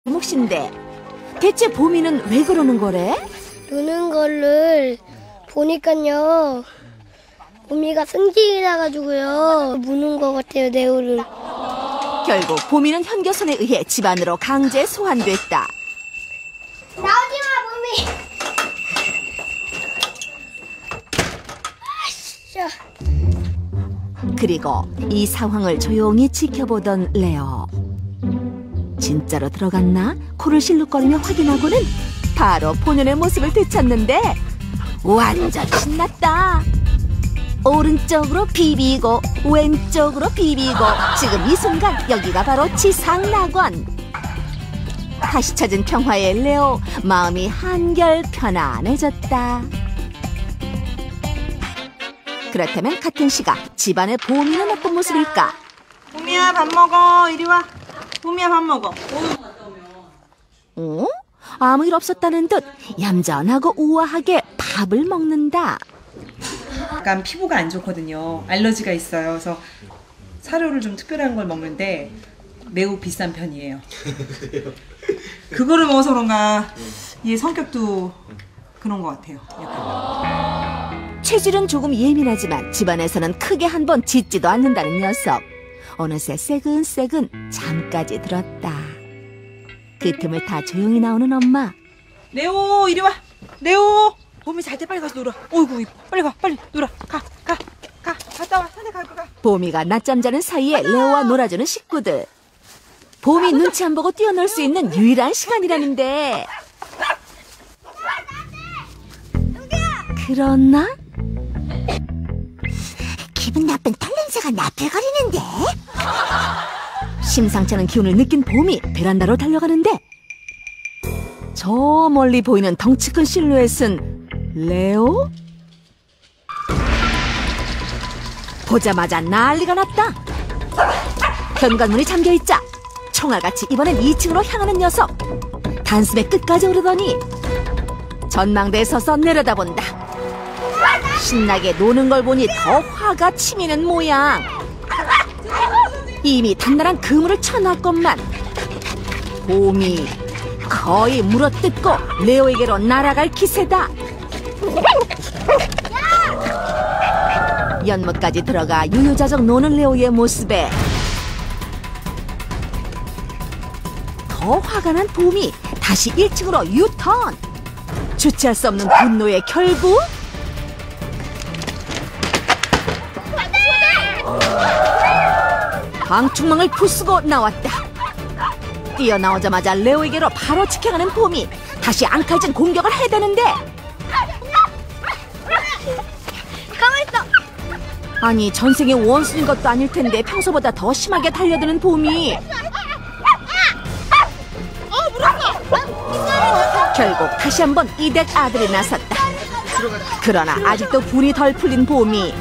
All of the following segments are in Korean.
몫인데 대체 보미는 왜 그러는 거래? 노는 거를 보니까요, 보미가 승질이 나가지고요 무는 것 같아요, 레오를. 결국 보미는 현교선에 의해 집 안으로 강제 소환됐다. 나오지마, 보미. 그리고 이 상황을 조용히 지켜보던 레오. 진짜로 들어갔나? 코를 실룩거리며 확인하고는 바로 본연의 모습을 되찾는데 완전 신났다. 오른쪽으로 비비고 왼쪽으로 비비고 지금 이 순간 여기가 바로 지상낙원. 다시 찾은 평화의 레오, 마음이 한결 편안해졌다. 그렇다면 같은 시각 집안의 보미는 어떤 모습일까? 보미야, 밥 먹어. 이리 와. 보미야, 밥 먹어. 어? 아무 일 없었다는 듯 얌전하고 우아하게 밥을 먹는다. 약간 피부가 안 좋거든요. 알러지가 있어요. 그래서 사료를 좀 특별한 걸 먹는데 매우 비싼 편이에요. 그거를 먹어서 그런가 얘 성격도 그런 것 같아요. 약간. 체질은 조금 예민하지만 집안에서는 크게 한 번 짖지도 않는다는 녀석. 어느새 새근새근 잠까지 들었다. 그 틈을 타 조용히 나오는 엄마. 레오, 이리 와. 레오. 보미 잘 때 빨리 가서 놀아. 어이구, 빨리 가. 빨리 놀아. 가. 갔다 와. 산에 갈 거가. 보미가 낮잠 자는 사이에 레오와 놀아주는 식구들. 보미 눈치 안 보고 뛰어놀 수 있는 유일한 시간이라는데. 그러나? 기분 나쁜 털냄새가 나풀거리는데? 심상치 않은 기운을 느낀 봄이 베란다로 달려가는데 저 멀리 보이는 덩치 큰 실루엣은 레오? 보자마자 난리가 났다. 현관문이 잠겨있자 총알같이 이번엔 2층으로 향하는 녀석. 단숨에 끝까지 오르더니 전망대에 서서 내려다본다. 신나게 노는 걸 보니 더 화가 치미는 모양. 이미 단단한 그물을 쳐놨건만 봄이 거의 물어뜯고 레오에게로 날아갈 기세다. 연못까지 들어가 유유자적 노는 레오의 모습에 더 화가 난 봄이 다시 1층으로 유턴. 주체할 수 없는 분노의 결국 방충망을 부수고 나왔다. 뛰어나오자마자 레오에게로 바로 직행하는 봄이 다시 앙칼진 공격을 해대는데 가만있어. 아니 전생에 원수인 것도 아닐 텐데 평소보다 더 심하게 달려드는 봄이 결국 다시 한번 이댁 아들이 나섰다. 그러나 아직도 불이 덜 풀린 봄이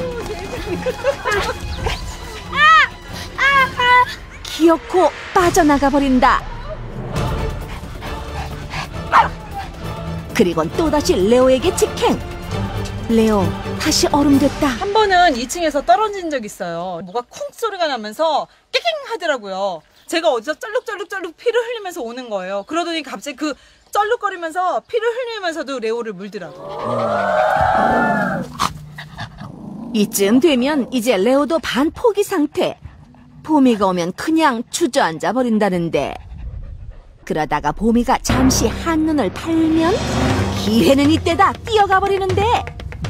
기어코 빠져나가 버린다. 그리곤 또다시 레오에게 직행. 레오 다시 얼음됐다. 한 번은 2층에서 떨어진 적 있어요. 뭐가 쿵 소리가 나면서 깨갱 하더라고요. 제가 어디서 쩔룩쩔룩 피를 흘리면서 오는 거예요. 그러더니 갑자기 그 쩔룩거리면서 피를 흘리면서도 레오를 물더라고요. 이쯤 되면 이제 레오도 반포기 상태. 봄이가 오면 그냥 주저앉아 버린다는데 그러다가 봄이가 잠시 한눈을 팔면 기회는 이때다 뛰어가 버리는데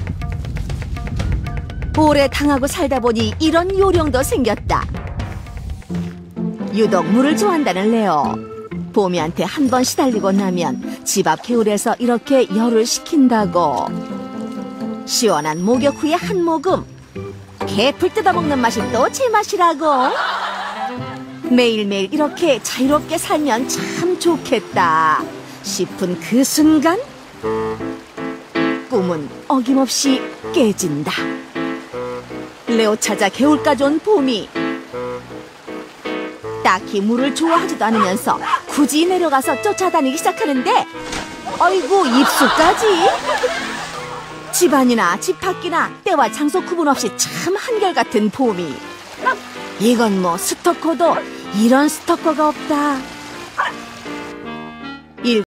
오래 당하고 살다 보니 이런 요령도 생겼다. 유독 물을 좋아한다는 레오. 봄이한테 한 번 시달리고 나면 집 앞 개울에서 이렇게 열을 식힌다고. 시원한 목욕 후에 한 모금. 개풀 뜯어먹는 맛이 또 제맛이라고. 매일매일 이렇게 자유롭게 살면 참 좋겠다 싶은 그 순간 꿈은 어김없이 깨진다. 레오 찾아 개울까지 온 봄이 딱히 물을 좋아하지도 않으면서 굳이 내려가서 쫓아다니기 시작하는데 어이구 입수까지. 집안이나 집 밖이나 때와 장소 구분 없이 참 한결같은 봄이. 이건 뭐 스토커도 이런 스토커가 없다.